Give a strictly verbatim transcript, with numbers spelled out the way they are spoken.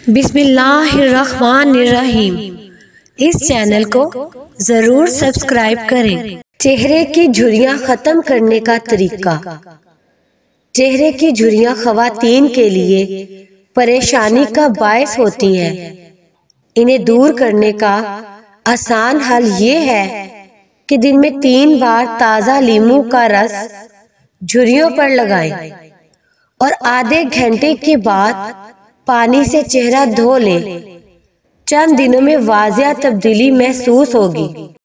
बिस्मिल्लाहिर्रहमानिर्रहीम। इस चैनल को जरूर सब्सक्राइब करें। चेहरे की झुर्रियां खत्म करने का तरीका। चेहरे की झुर्रियां खवातीन के लिए परेशानी का बायस होती हैं। इन्हें दूर करने का आसान हल ये है कि दिन में तीन बार ताज़ा लीमू का रस झुर्रियों पर लगाएं और आधे घंटे के बाद पानी से चेहरा धो लें। चंद दिनों में वाजिया तब्दीली महसूस होगी।